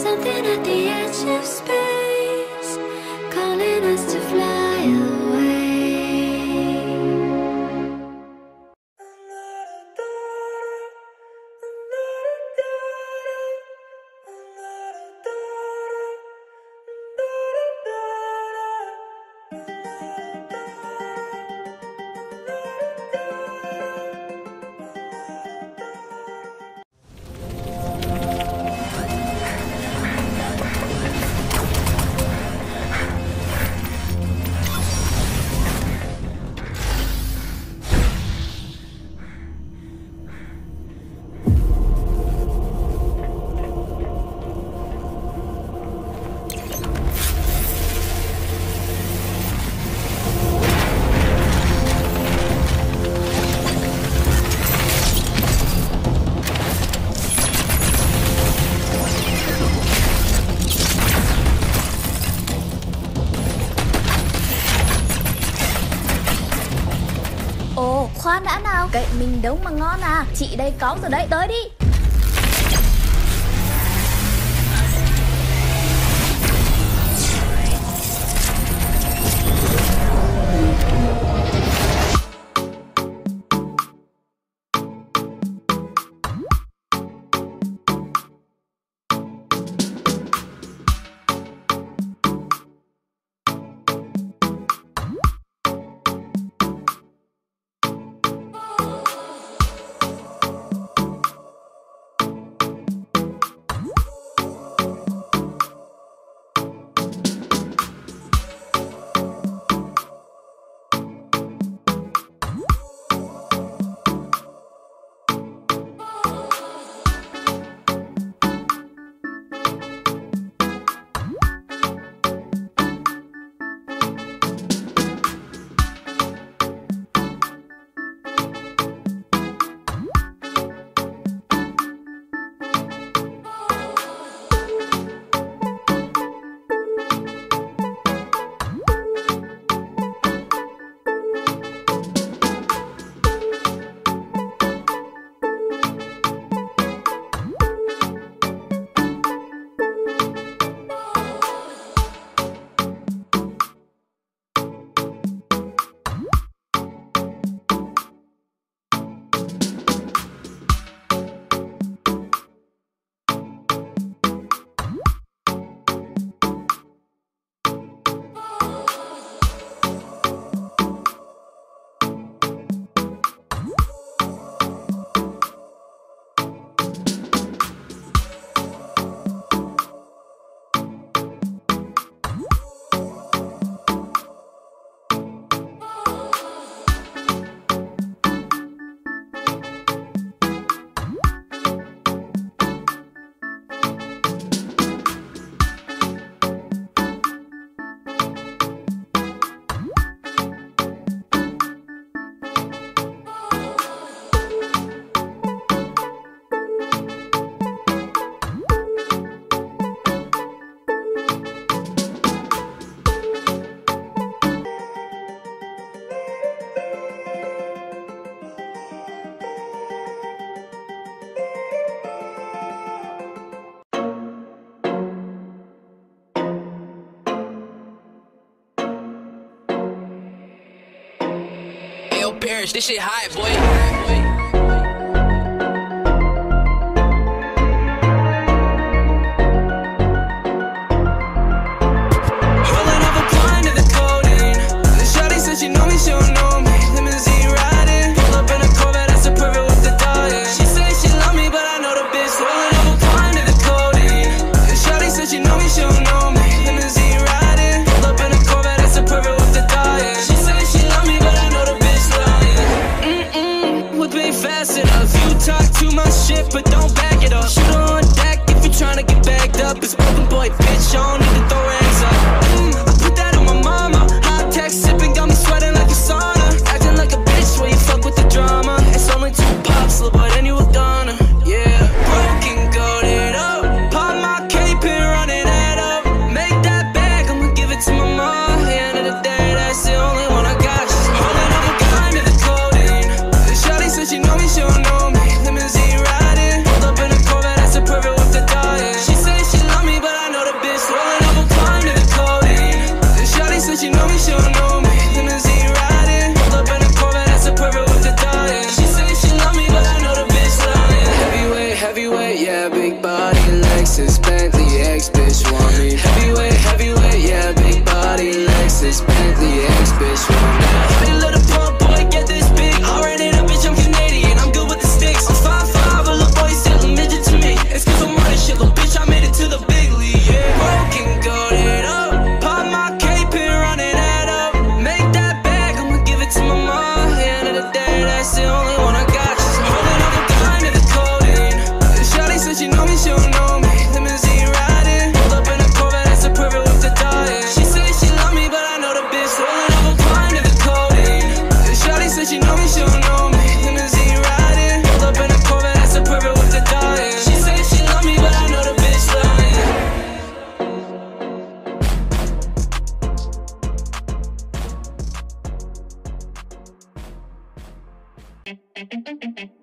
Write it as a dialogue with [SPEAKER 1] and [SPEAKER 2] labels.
[SPEAKER 1] something at the edge of space, calling us to fly away.
[SPEAKER 2] Khoan đã nào, cậy mình đấu mà ngon à. Chị đây có rồi đấy, tới đi.
[SPEAKER 3] Parrish, this shit hot, boy. But don't back it up. Shoot on deck if you're trying to get bagged up. It's broken boy, bitch, I don't need to throw hands up. I put that on my mama. High tech sipping got me sweating like a sauna. Acting like a bitch when you fuck with the drama. It's only 2 pops, little boy, then you were gonna. Yeah, broken, goated up. Pop my cape and run it head up. Make that bag, I'ma give it to my mom. At the end of the day, that's the only one I got. She's holding up a kind of the codeine. The shawty said she know me, she don't know me. Limousine riding, hold up in a Corvette, that's a perfect with the diet. She say she love me, but
[SPEAKER 1] away.